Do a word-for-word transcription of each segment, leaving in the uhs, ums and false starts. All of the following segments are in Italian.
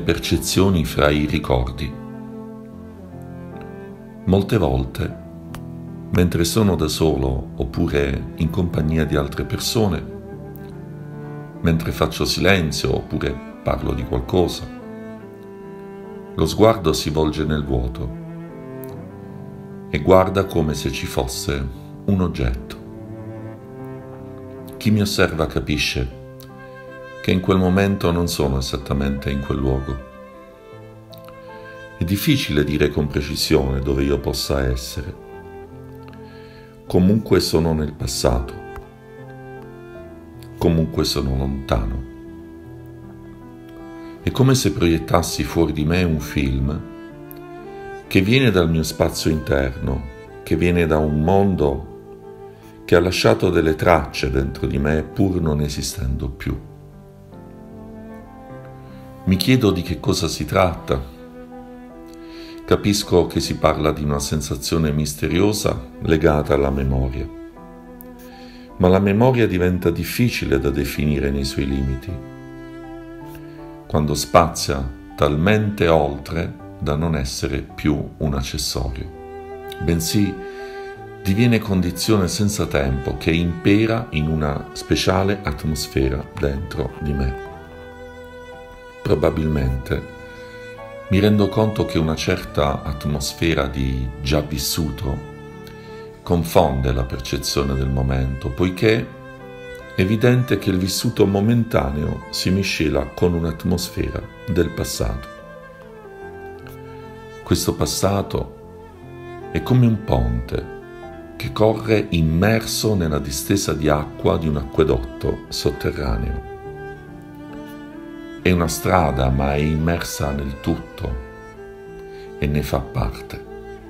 percezioni fra i ricordi. Molte volte, mentre sono da solo oppure in compagnia di altre persone, mentre faccio silenzio oppure parlo di qualcosa, lo sguardo si volge nel vuoto e guarda come se ci fosse un oggetto. Chi mi osserva capisce che in quel momento non sono esattamente in quel luogo. È difficile dire con precisione dove io possa essere. Comunque sono nel passato. Comunque sono lontano. È come se proiettassi fuori di me un film che viene dal mio spazio interno, che viene da un mondo che ha lasciato delle tracce dentro di me pur non esistendo più. Mi chiedo di che cosa si tratta. Capisco che si parla di una sensazione misteriosa legata alla memoria. Ma la memoria diventa difficile da definire nei suoi limiti, quando spazia talmente oltre da non essere più un accessorio, bensì diviene condizione senza tempo che impera in una speciale atmosfera dentro di me. Probabilmente mi rendo conto che una certa atmosfera di già vissuto confonde la percezione del momento, poiché è evidente che il vissuto momentaneo si miscela con un'atmosfera del passato. Questo passato è come un ponte che corre immerso nella distesa di acqua di un acquedotto sotterraneo. È una strada, ma è immersa nel tutto e ne fa parte.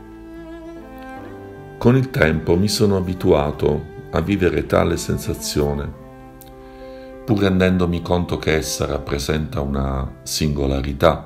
Con il tempo mi sono abituato a vivere tale sensazione, pur rendendomi conto che essa rappresenta una singolarità.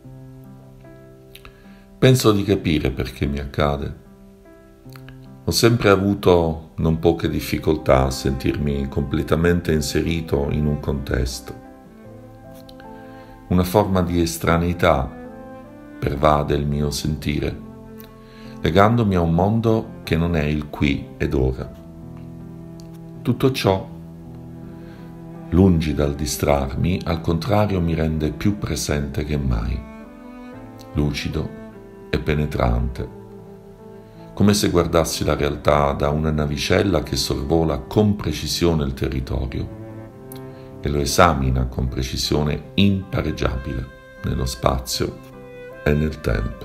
Penso di capire perché mi accade. Ho sempre avuto non poche difficoltà a sentirmi completamente inserito in un contesto. Una forma di estraneità pervade il mio sentire, legandomi a un mondo che non è il qui ed ora. Tutto ciò, lungi dal distrarmi, al contrario mi rende più presente che mai, lucido e penetrante, come se guardassi la realtà da una navicella che sorvola con precisione il territorio e lo esamina con precisione impareggiabile nello spazio e nel tempo.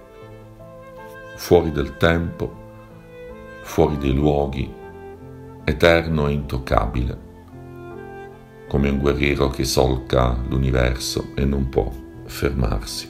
Fuori del tempo, fuori dei luoghi, eterno e intoccabile, come un guerriero che solca l'universo e non può fermarsi.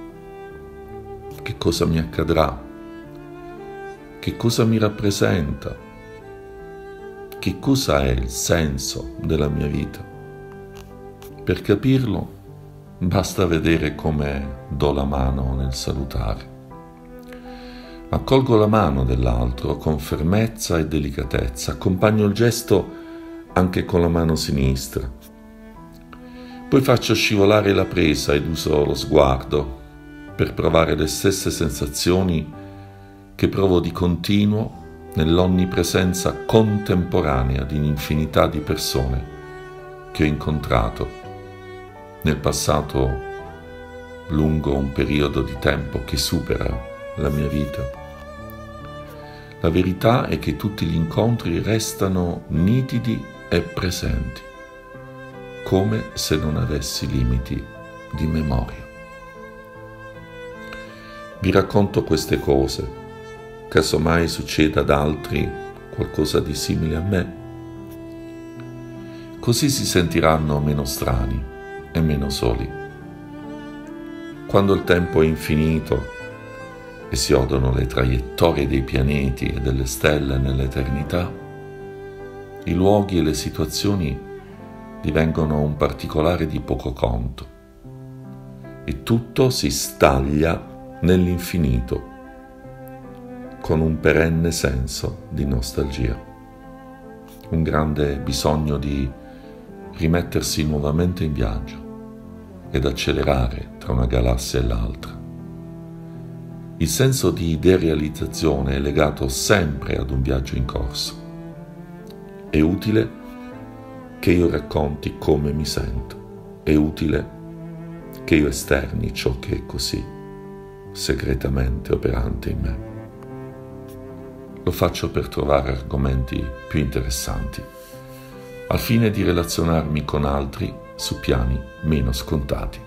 Che cosa mi accadrà? Che cosa mi rappresenta? Che cosa è il senso della mia vita? Per capirlo, basta vedere come do la mano nel salutare. Accolgo la mano dell'altro con fermezza e delicatezza, accompagno il gesto anche con la mano sinistra. Poi faccio scivolare la presa ed uso lo sguardo per provare le stesse sensazioni che provo di continuo nell'onnipresenza contemporanea di un'infinità di persone che ho incontrato nel passato lungo un periodo di tempo che supera la mia vita. La verità è che tutti gli incontri restano nitidi e presenti, come se non avessi limiti di memoria. Vi racconto queste cose, casomai succeda ad altri qualcosa di simile a me. Così si sentiranno meno strani e meno soli. Quando il tempo è infinito e si odono le traiettorie dei pianeti e delle stelle nell'eternità, i luoghi e le situazioni divengono un particolare di poco conto e tutto si staglia nell'infinito con un perenne senso di nostalgia, un grande bisogno di rimettersi nuovamente in viaggio, ed accelerare tra una galassia e l'altra. Il senso di derealizzazione è legato sempre ad un viaggio in corso. È utile che io racconti come mi sento. È utile che io esterni ciò che è così segretamente operante in me. Lo faccio per trovare argomenti più interessanti, al fine di relazionarmi con altri su piani meno scontati.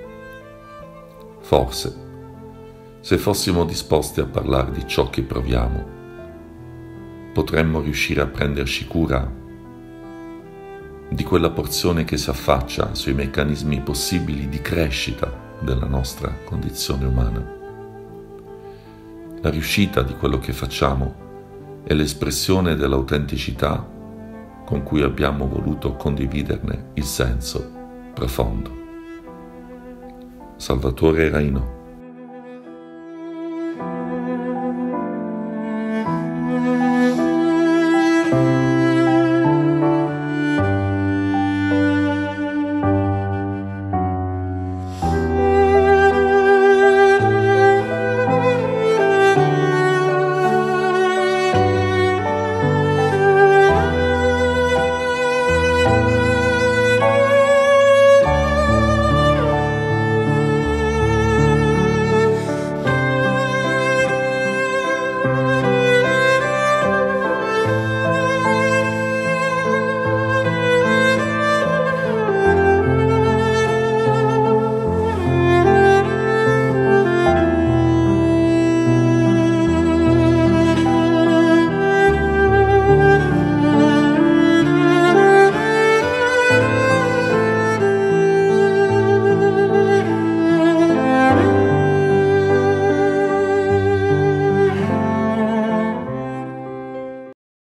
Forse, se fossimo disposti a parlare di ciò che proviamo, potremmo riuscire a prenderci cura di quella porzione che si affaccia sui meccanismi possibili di crescita della nostra condizione umana. La riuscita di quello che facciamo è l'espressione dell'autenticità con cui abbiamo voluto condividerne il senso profondo. Salvatore Reino.